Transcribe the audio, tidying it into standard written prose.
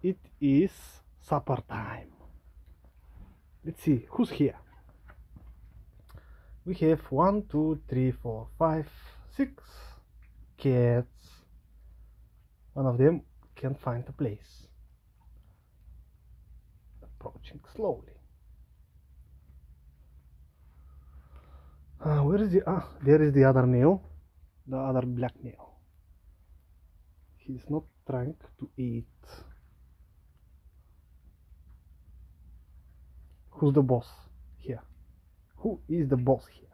it is supper time. Let's see who's here. We have 1, 2, 3, 4, 5, 6 cats. One of them can't find a place. Approaching slowly. Where is the there is the other male, the other black male. He's not trying to eat. Who's the boss here? Who is the boss here?